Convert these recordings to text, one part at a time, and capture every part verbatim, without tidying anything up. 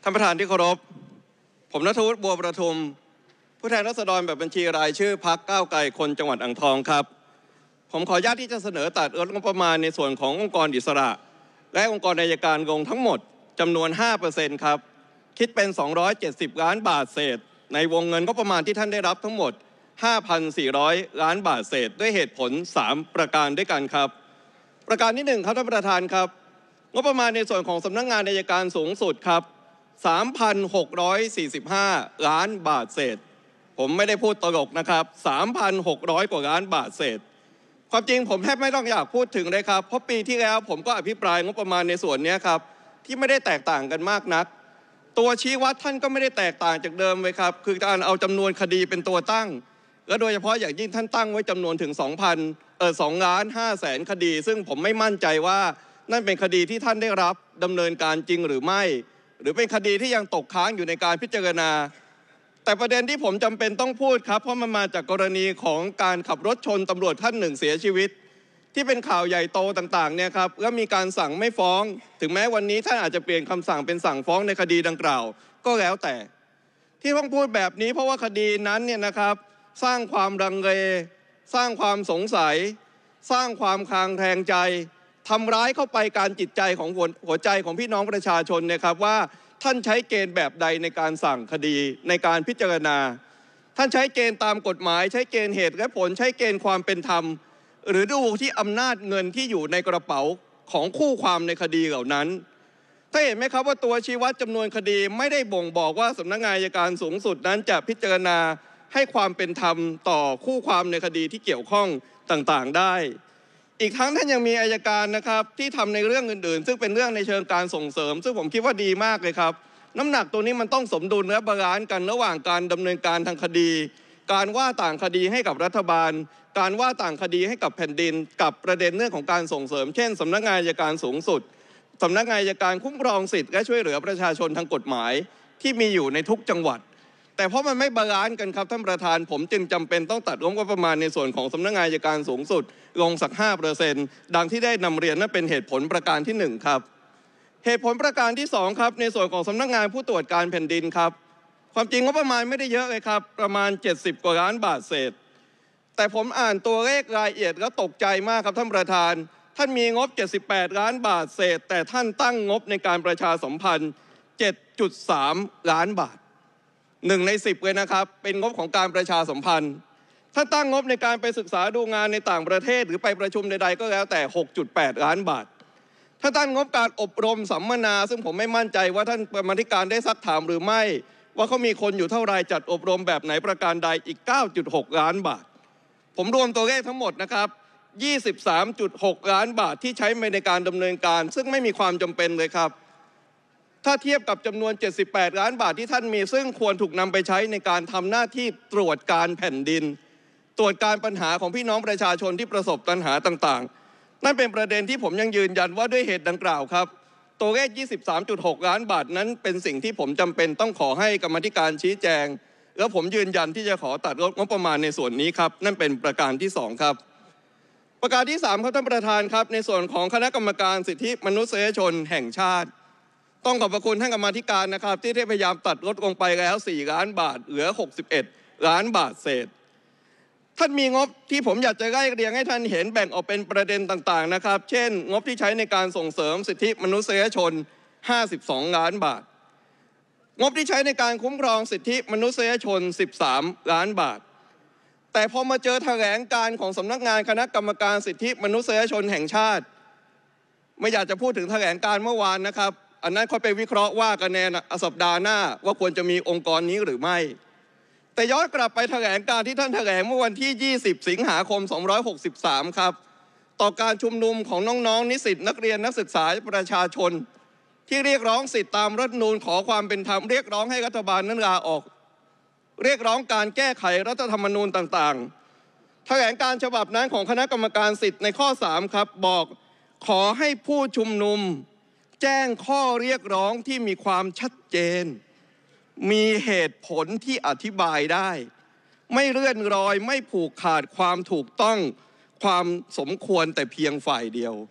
ท่านประธานที่เคารพผมณัฐวุฒิบัวประทุมผู้แทนราษฎรแบบบัญชีรายชื่อพรรคก้าวไกลคนจังหวัดอ่างทองครับผมขออนุญาตที่จะเสนอตัดลดงบประมาณในส่วนขององค์กรอิสระและองค์กรอัยการลงทั้งหมดจำนวน ห้าเปอร์เซ็นต์ ครับคิดเป็นสองร้อยเจ็ดสิบล้านบาทเศษในวงเงินงบประมาณที่ท่านได้รับทั้งหมด ห้าพันสี่ร้อยล้านบาทเศษด้วยเหตุผลสามประการด้วยกันครับประการที่หนึ่งครับท่านประธานครับงบประมาณในส่วนของสำนักงานอัยการสูงสุดครับ สามพันหกร้อยสี่สิบห้าล้านบาทเศษผมไม่ได้พูดตลกนะครับ สามพันหกร้อย กว่าล้านบาทเศษความจริงผมแทบไม่ต้องอยากพูดถึงเลยครับเพราะปีที่แล้วผมก็อภิปรายงบประมาณในส่วนนี้ครับที่ไม่ได้แตกต่างกันมากนักตัวชี้วัดท่านก็ไม่ได้แตกต่างจากเดิมเลยครับคือการเอาจำนวนคดีเป็นตัวตั้งและโดยเฉพาะอย่างยิ่งท่านตั้งไว้จำนวนถึง สองพัน เอ่อ สองล้านห้าแสนคดีซึ่งผมไม่มั่นใจว่านั่นเป็นคดีที่ท่านได้รับดำเนินการจริงหรือไม่หรือเป็นคดีที่ยังตกค้างอยู่ในการพิจารณาแต่ประเด็นที่ผมจำเป็นต้องพูดครับเพราะมันมาจากกรณีของการขับรถชนตำรวจท่านหนึ่งเสียชีวิตที่เป็นข่าวใหญ่โตต่างๆเนี่ยครับแล้วมีการสั่งไม่ฟ้องถึงแม้วันนี้ท่านอาจจะเปลี่ยนคำสั่งเป็นสั่งฟ้องในคดีดังกล่าวก็แล้วแต่ที่ต้องพูดแบบนี้เพราะว่าคดีนั้นเนี่ยนะครับสร้างความรังเลสร้างความสงสัยสร้างความคลางแคลงใจทำร้ายเข้าไปการจิตใจของหัวใจของพี่น้องประชาชนนะครับว่าท่านใช้เกณฑ์แบบใดในการสั่งคดีในการพิจารณาท่านใช้เกณฑ์ตามกฎหมายใช้เกณฑ์เหตุและผลใช้เกณฑ์ความเป็นธรรมหรือดูที่อำนาจเงินที่อยู่ในกระเป๋าของคู่ความในคดีเหล่านั้นถ้าเห็นไหมครับว่าตัวชี้วัดจำนวนคดีไม่ได้บ่งบอกว่าสำนักงานอัยการสูงสุดนั้นจะพิจารณาให้ความเป็นธรรมต่อคู่ความในคดีที่เกี่ยวข้องต่างๆได้อีกทั้งท่านยังมีอัยการนะครับที่ทำในเรื่องอื่นๆซึ่งเป็นเรื่องในเชิงการส่งเสริมซึ่งผมคิดว่าดีมากเลยครับน้ำหนักตัวนี้มันต้องสมดุลและบาลานซ์กันระหว่างการดำเนินการทางคดีการว่าต่างคดีให้กับรัฐบาลการว่าต่างคดีให้กับแผ่นดินกับประเด็นเรื่องของการส่งเสริมเช่นสำนักงานอัยการสูงสุดสำนักงานอัยการคุ้มครองสิทธิ์และช่วยเหลือประชาชนทางกฎหมายที่มีอยู่ในทุกจังหวัดแต่เพราะมันไม่บาลานซ์กันครับท่านประธานผมจึงจำเป็นต้องตัดงบประมาณในส่วนของสำนักงานอัยการสูงสุดลงสัก ห้าเปอร์เซ็นต์ ดังที่ได้นำเรียนนั่นเป็นเหตุผลประการที่หนึ่งครับเหตุผลประการที่สองครับในส่วนของสำนักงานผู้ตรวจการแผ่นดินครับความจริงงบประมาณไม่ได้เยอะเลยครับประมาณเจ็ดสิบกว่าล้านบาทเศษแต่ผมอ่านตัวเลขรายละเอียดแล้วตกใจมากครับท่านประธานท่านมีงบเจ็ดสิบแปดล้านบาทเศษแต่ท่านตั้งงบในการประชาสัมพันธ์ เจ็ดจุดสาม ล้านบาทหนึ่งในสิบเลยนะครับเป็นงบของการประชาสัมพันธ์ถ้าตั้งงบในการไปศึกษาดูงานในต่างประเทศหรือไปประชุมใดๆก็แล้วแต่ หกจุดแปด ล้านบาทถ้าตั้งงบการอบรมสัมมนาซึ่งผมไม่มั่นใจว่าท่านกรรมาธิการได้ซักถามหรือไม่ว่าเขามีคนอยู่เท่าไรจัดอบรมแบบไหนประการใดอีก เก้าจุดหก ล้านบาทผมรวมตัวเลขทั้งหมดนะครับยี่สิบสามจุดหก ล้านบาทที่ใช้ในการดำเนินการซึ่งไม่มีความจำเป็นเลยครับถ้าเทียบกับจำนวนเจ็ดสิบแปดล้านบาทที่ท่านมีซึ่งควรถูกนำไปใช้ในการทำหน้าที่ตรวจการแผ่นดินตรวจการปัญหาของพี่น้องประชาชนที่ประสบปัญหาต่างๆนั่นเป็นประเด็นที่ผมยังยืนยันว่าด้วยเหตุดังกล่าวครับตัวเลข ยี่สิบสามจุดหก ล้านบาทนั้นเป็นสิ่งที่ผมจำเป็นต้องขอให้กรรมาธิการชี้แจงแล้วผมยืนยันที่จะขอตัดลดงบประมาณในส่วนนี้ครับนั่นเป็นประการที่สองครับประการที่สามครับท่านประธานครับในส่วนของคณะกรรมการสิทธิมนุษยชนแห่งชาติต้องขอบพระคุณท่านกรรมาธิการนะครับที่ได้พยายามตัดลดลงไปแล้วสี่ล้านบาทเหลือหกสิบเอ็ดล้านบาทเศษท่านมีงบที่ผมอยากจะไล่เรียงให้ท่านเห็นแบ่งออกเป็นประเด็นต่างๆนะครับเช่นงบที่ใช้ในการส่งเสริมสิทธิมนุษยชนห้าสิบสองล้านบาทงบที่ใช้ในการคุ้มครองสิทธิมนุษยชนสิบสามล้านบาทแต่พอมาเจอแถลงการของสำนักงานคณะกรรมการสิทธิมนุษยชนแห่งชาติไม่อยากจะพูดถึงแถลงการเมื่อวานนะครับอันนั้นค่อยไปวิเคราะห์ว่ากันในสัปดาห์หน้าว่าควรจะมีองค์กรนี้หรือไม่แต่ย้อนกลับไปแถลงการที่ท่านแถลงเมื่อวันที่ยี่สิบสิงหาคมสองร้อยหกสิบสามครับต่อการชุมนุมของน้องๆนิสิตนักเรียนนักศึกษาประชาชนที่เรียกร้องสิทธิตามรัฐธรรมนูญขอความเป็นธรรมเรียกร้องให้รัฐบาลนั้นลาออกเรียกร้องการแก้ไขรัฐธรรมนูญต่างๆแถลงการฉบับนั้นของคณะกรรมการสิทธิ์ในข้อสามครับบอกขอให้ผู้ชุมนุมแจ้งข้อเรียกร้องที่มีความชัดเจนมีเหตุผลที่อธิบายได้ไม่เลื่อนรอยไม่ผูกขาดความถูกต้องความสมควรแต่เพียงฝ่ายเดียว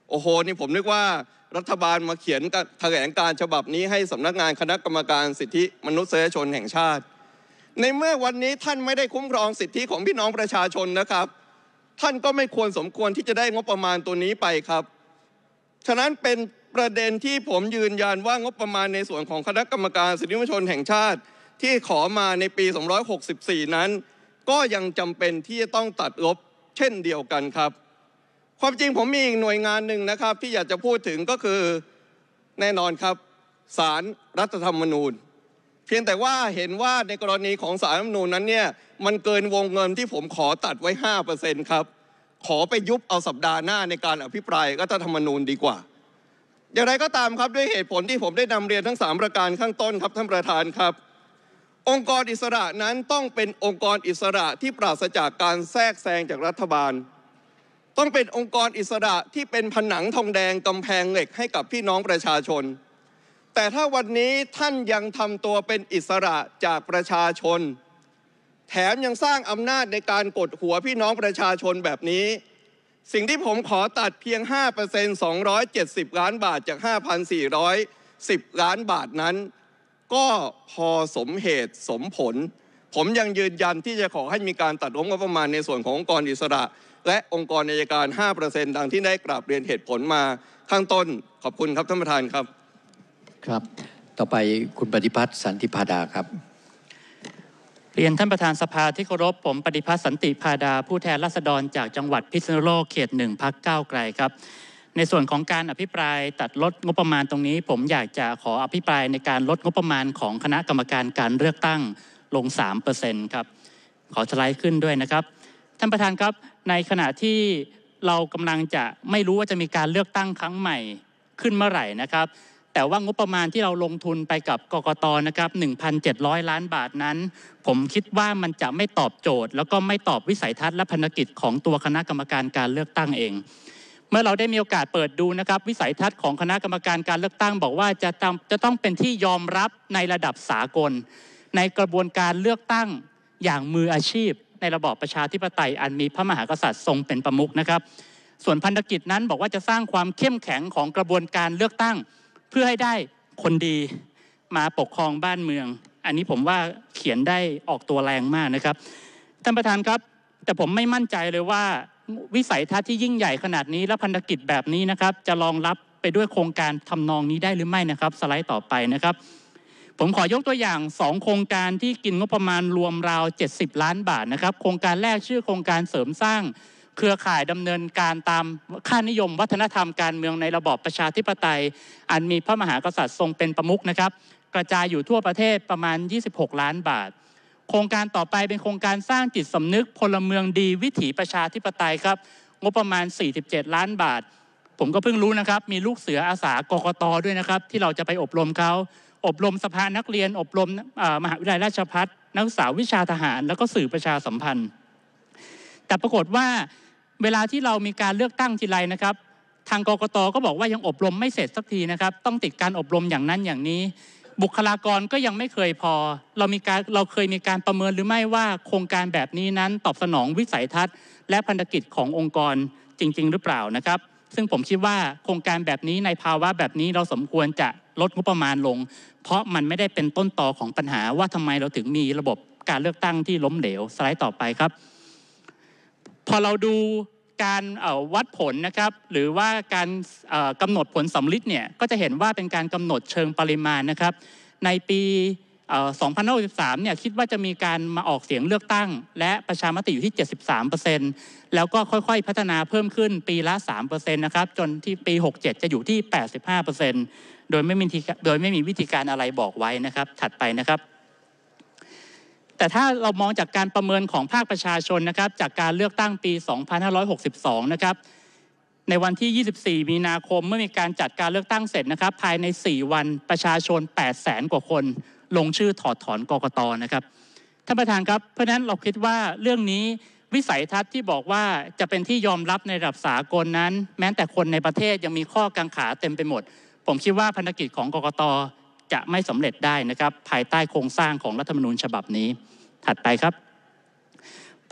โอ้โหนี่ผมนึกว่ารัฐบาลมาเขียนแถลงการฉบับนี้ให้สำนักงานคณะกรรมการสิทธิมนุษยชนแห่งชาติในเมื่อวันนี้ท่านไม่ได้คุ้มครองสิทธิของพี่น้องประชาชนนะครับท่านก็ไม่ควรสมควรที่จะได้งบประมาณตัวนี้ไปครับฉะนั้นเป็นประเด็นที่ผมยืนยันว่างบประมาณในส่วนของคณะกรรมการสิทธิมนุษยชนแห่งชาติที่ขอมาในปีสองร้อยหกสิบสี่นั้นก็ยังจำเป็นที่จะต้องตัดงบเช่นเดียวกันครับความจริงผมมีอีกหน่วยงานหนึ่งนะครับที่อยากจะพูดถึงก็คือแน่นอนครับศาลรัฐธรรมนูญเพียงแต่ว่าเห็นว่าในกรณีของศาลรัฐธรรมนูญนั้นเนี่ยมันเกินวงเงินที่ผมขอตัดไว้ ห้าเปอร์เซ็นต์ ครับขอไปยุบเอาสัปดาห์หน้าในการอภิปรายรัฐธรรมนูญดีกว่าอย่างไรก็ตามครับด้วยเหตุผลที่ผมได้นำเรียนทั้งสามประการข้างต้นครับท่านประธานครับองค์กรอิสระนั้นต้องเป็นองค์กรอิสระที่ปราศจากการแทรกแซงจากรัฐบาลต้องเป็นองค์กรอิสระที่เป็นผนังทองแดงกำแพงเหล็กให้กับพี่น้องประชาชนแต่ถ้าวันนี้ท่านยังทำตัวเป็นอิสระจากประชาชนแถมยังสร้างอำนาจในการกดหัวพี่น้องประชาชนแบบนี้สิ่งที่ผมขอตัดเพียง ห้าเปอร์เซ็นต์ สองร้อยเจ็ดสิบล้านบาทจาก ห้าพันสี่ร้อยสิบล้านบาทนั้นก็พอสมเหตุสมผลผมยังยืนยันที่จะขอให้มีการตัดงบประมาณในส่วนขององค์กรอิสระและองค์กรอัยการ ห้าเปอร์เซ็นต์ ดังที่ได้กราบเรียนเหตุผลมาข้างต้นขอบคุณครับท่านประธานครับครับต่อไปคุณปฏิพัฒน์สันติพาดาครับเรียนท่านประธานสภาที่เคารพผมปฏิพัฒน์สันติพาดาผู้แทนราษฎรจากจังหวัดพิษณุโลกเขตหนึ่งพรรคก้าวไกลครับในส่วนของการอภิปรายตัดลดงบประมาณตรงนี้ผมอยากจะขออภิปรายในการลดงบประมาณของคณะกรรมการการเลือกตั้งลง สามเปอร์เซ็นต์ ครับขอสไลด์ขึ้นด้วยนะครับท่านประธานครับในขณะที่เรากำลังจะไม่รู้ว่าจะมีการเลือกตั้งครั้งใหม่ขึ้นเมื่อไหร่นะครับแต่ว่างบประมาณที่เราลงทุนไปกับกกต.นะครับ หนึ่งพันเจ็ดร้อย ล้านบาทนั้นผมคิดว่ามันจะไม่ตอบโจทย์แล้วก็ไม่ตอบวิสัยทัศน์และภารกิจของตัวคณะกรรมการการเลือกตั้งเองเมื่อเราได้มีโอกาสเปิดดูนะครับวิสัยทัศน์ของคณะกรรมการการเลือกตั้งบอกว่าจะต้องจะต้องเป็นที่ยอมรับในระดับสากลในกระบวนการเลือกตั้งอย่างมืออาชีพในระบอบประชาธิปไตยอันมีพระมหากษัตริย์ทรงเป็นประมุขนะครับส่วนพันธกิจนั้นบอกว่าจะสร้างความเข้มแข็งของกระบวนการเลือกตั้งเพื่อให้ได้คนดีมาปกครองบ้านเมืองอันนี้ผมว่าเขียนได้ออกตัวแรงมากนะครับท่านประธานครับแต่ผมไม่มั่นใจเลยว่าวิสัยทัศน์ที่ยิ่งใหญ่ขนาดนี้และพันธกิจแบบนี้นะครับจะรองรับไปด้วยโครงการทำนองนี้ได้หรือไม่นะครับสไลด์ต่อไปนะครับผมขอยกตัวอย่างสองโครงการที่กินงบประมาณรวมราวเจ็ดสิบล้านบาทนะครับโครงการแรกชื่อโครงการเสริมสร้างเครือข่ายดำเนินการตามค่านิยมวัฒนธรรมการเมืองในระบอบประชาธิปไตยอันมีพระมหากษัตริย์ทรงเป็นประมุขนะครับกระจายอยู่ทั่วประเทศประมาณยี่สิบหกล้านบาทโครงการต่อไปเป็นโครงการสร้างจิตสำนึกพลเมืองดีวิถีประชาธิปไตยครับงบประมาณสี่สิบเจ็ดล้านบาทผมก็เพิ่งรู้นะครับมีลูกเสืออาสากกต.ด้วยนะครับที่เราจะไปอบรมเขาอบรมสภานักเรียนอบรมมหาวิทยาลัยราชภัฏนักศึกษาวิชาทหารแล้วก็สื่อประชาสัมพันธ์แต่ปรากฏว่าเวลาที่เรามีการเลือกตั้งทีไรนะครับทางกกต.ก็บอกว่ายังอบรมไม่เสร็จสักทีนะครับต้องติดการอบรมอย่างนั้นอย่างนี้บุคลากรก็ยังไม่เคยพอเรามีการเราเคยมีการประเมินหรือไม่ว่าโครงการแบบนี้นั้นตอบสนองวิสัยทัศน์และพันธกิจขององค์กรจริงๆหรือเปล่านะครับซึ่งผมคิดว่าโครงการแบบนี้ในภาวะแบบนี้เราสมควรจะลดงบประมาณลงเพราะมันไม่ได้เป็นต้นตอของปัญหาว่าทำไมเราถึงมีระบบการเลือกตั้งที่ล้มเหลวสไลด์ต่อไปครับพอเราดูการวัดผลนะครับหรือว่าการกำหนดผลสำลิดเนี่ยก็จะเห็นว่าเป็นการกำหนดเชิงปริมาณนะครับในปีสองพันห้าร้อยหกสิบสามเนี่ยคิดว่าจะมีการมาออกเสียงเลือกตั้งและประชามติอยู่ที่ เจ็ดสิบสามเปอร์เซ็นต์ แล้วก็ค่อยๆพัฒนาเพิ่มขึ้นปีละ สามเปอร์เซ็นต์ นะครับจนที่ปีหกสิบเจ็ดจะอยู่ที่ แปดสิบห้าเปอร์เซ็นต์ โดยไม่มีโดยไม่มีวิธีการอะไรบอกไว้นะครับถัดไปนะครับแต่ถ้าเรามองจากการประเมินของภาคประชาชนนะครับจากการเลือกตั้งปีสองพันห้าร้อยหกสิบสองนะครับในวันที่ยี่สิบสี่มีนาคมเมื่อมีการจัดการเลือกตั้งเสร็จนะครับภายในสี่วันประชาชนแปดแสนกว่าคนลงชื่อถอดถอนกกต.นะครับท่านประธานครับเพราะฉะนั้นเราคิดว่าเรื่องนี้วิสัยทัศน์ที่บอกว่าจะเป็นที่ยอมรับในระดับสากลนั้นแม้แต่คนในประเทศยังมีข้อกังขาเต็มไปหมดผมคิดว่าภารกิจของกกต.จะไม่สำเร็จได้นะครับภายใต้โครงสร้างของรัฐธรรมนูญฉบับนี้ถัดไปครับพ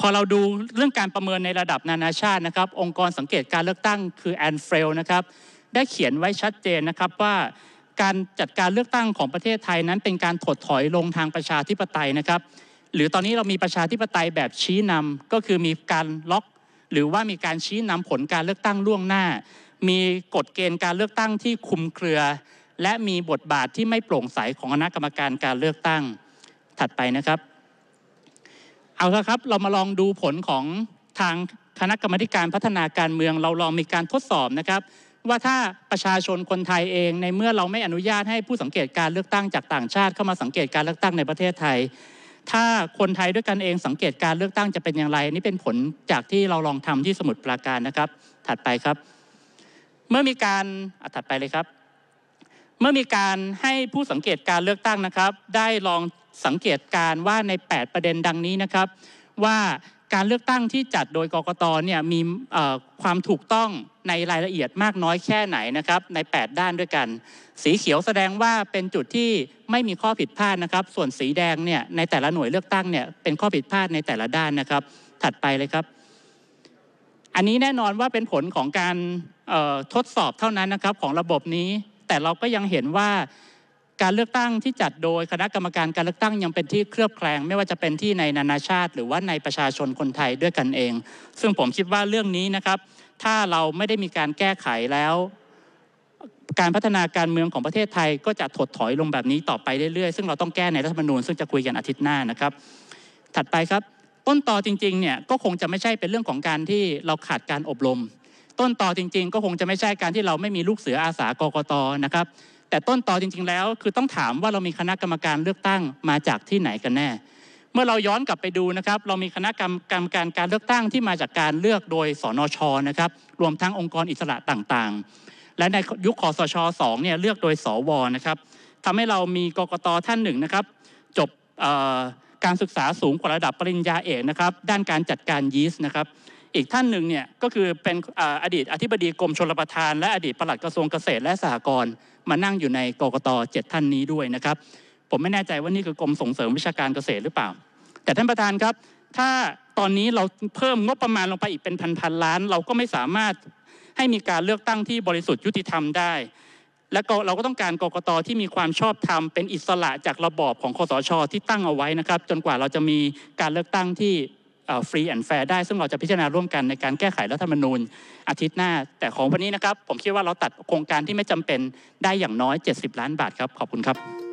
พอเราดูเรื่องการประเมินในระดับนานาชาตินะครับองค์กรสังเกตการเลือกตั้งคือแอนเฟลนะครับได้เขียนไว้ชัดเจนนะครับว่าการจัดการเลือกตั้งของประเทศไทยนั้นเป็นการถดถอยลงทางประชาธิปไตยนะครับหรือตอนนี้เรามีประชาธิปไตยแบบชี้นำก็คือมีการล็อกหรือว่ามีการชี้นำผลการเลือกตั้งล่วงหน้ามีกฎเกณฑ์การเลือกตั้งที่คลุมเครือและมีบทบาทที่ไม่โปร่งใสของคณะกรรมการการเลือกตั้งถัดไปนะครับเอาละครับเรามาลองดูผลของทางคณะกรรมการพัฒนาการเมืองเราลองมีการทดสอบนะครับว่าถ้าประชาชนคนไทยเองในเมื่อเราไม่อนุญาตให้ผู้สังเกตการเลือกตั้งจากต่างชาติเข้ามาสังเกตการเลือกตั้งในประเทศไทยถ้าคนไทยด้วยกันเองสังเกตการเลือกตั้งจะเป็นอย่างไรนี่เป็นผลจากที่เราลองทำที่สมุทรปราการนะครับถัดไปครับเมื่อมีการถัดไปเลยครับเมื่อมีการให้ผู้สังเกตการเลือกตั้งนะครับได้ลองสังเกตการว่าในแปดประเด็นดังนี้นะครับว่าการเลือกตั้งที่จัดโดยกกต.เนี่ยมีความถูกต้องในรายละเอียดมากน้อยแค่ไหนนะครับในแปดด้านด้วยกันสีเขียวแสดงว่าเป็นจุดที่ไม่มีข้อผิดพลาดนะครับส่วนสีแดงเนี่ยในแต่ละหน่วยเลือกตั้งเนี่ยเป็นข้อผิดพลาดในแต่ละด้านนะครับถัดไปเลยครับอันนี้แน่นอนว่าเป็นผลของการทดสอบเท่านั้นนะครับของระบบนี้แต่เราก็ยังเห็นว่าการเลือกตั้งที่จัดโดยคณะกรรมการการเลือกตั้งยังเป็นที่เคลือบแคลงไม่ว่าจะเป็นที่ในนานาชาติหรือว่าในประชาชนคนไทยด้วยกันเองซึ่งผมคิดว่าเรื่องนี้นะครับถ้าเราไม่ได้มีการแก้ไขแล้วการพัฒนาการเมืองของประเทศไทยก็จะถดถอยลงแบบนี้ต่อไปเรื่อยๆซึ่งเราต้องแก้ในรัฐธรรมนูญซึ่งจะคุยกันอาทิตย์หน้านะครับถัดไปครับต้นตอจริงๆเนี่ยก็คงจะไม่ใช่เป็นเรื่องของการที่เราขาดการอบรมต้นตอจริงๆก็คงจะไม่ใช่การที่เราไม่มีลูกเสืออาสากกต.นะครับแต่ต้นตอจริงๆแล้วคือต้องถามว่าเรามีคณะกรรมการเลือกตั้งมาจากที่ไหนกันแน่เมื่อเราย้อนกลับไปดูนะครับเรามีคณะกรรมการการเลือกตั้งที่มาจากการเลือกโดยสนช.นะครับรวมทั้งองค์กรอิสระต่างๆและในยุคคสช.สองเนี่ยเลือกโดยสว.นะครับทำให้เรามีกกต.ท่านหนึ่งนะครับจบการศึกษาสูงกว่าระดับปริญญาเอกนะครับด้านการจัดการยีสต์นะครับอีกท่านหนึ่งเนี่ยก็คือเป็นอดีตอธิบดีกรมชลประทานและอดีตปลัดกระทรวงเกษตรและสหกรณ์มานั่งอยู่ในกกต.เจ็ดท่านนี้ด้วยนะครับผมไม่แน่ใจว่านี่คือกรมส่งเสริมวิชาการเกษตรหรือเปล่าแต่ท่านประธานครับถ้าตอนนี้เราเพิ่มงบประมาณลงไปอีกเป็นพันๆล้านเราก็ไม่สามารถให้มีการเลือกตั้งที่บริสุทธิ์ยุติธรรมได้และเราก็ต้องการกกต.ที่มีความชอบธรรมเป็นอิสระจากระบอบของคสช.ที่ตั้งเอาไว้นะครับจนกว่าเราจะมีการเลือกตั้งที่ฟรีแอนด์แฟร์ได้ซึ่งเราจะพิจารณาร่วมกันในการแก้ไขรัฐธรรมนูญอาทิตย์หน้าแต่ของวันนี้นะครับผมคิดว่าเราตัดโครงการที่ไม่จำเป็นได้อย่างน้อยเจ็ดสิบล้านบาทครับขอบคุณครับ